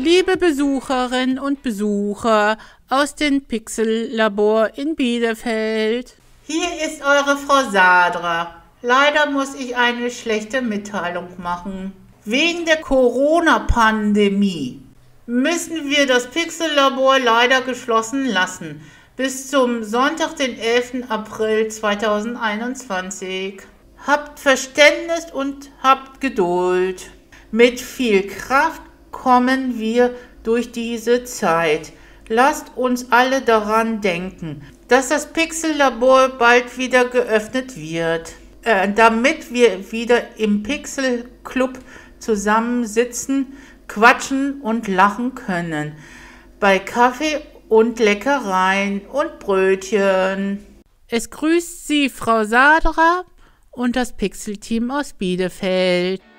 Liebe Besucherinnen und Besucher aus dem Pixel-Labor in Bielefeld. Hier ist eure Frau Sadra. Leider muss ich eine schlechte Mitteilung machen. Wegen der Corona-Pandemie müssen wir das Pixel-Labor leider geschlossen lassen. Bis zum Sonntag, den 11. April 2021. Habt Verständnis und habt Geduld. Mit viel Kraft kommen wir durch diese Zeit. Lasst uns alle daran denken, dass das Pixel-Labor bald wieder geöffnet wird, damit wir wieder im Pixel-Club zusammensitzen, quatschen und lachen können. Bei Kaffee und Leckereien und Brötchen. Es grüßt Sie Frau Sadra und das Pixel-Team aus Bielefeld.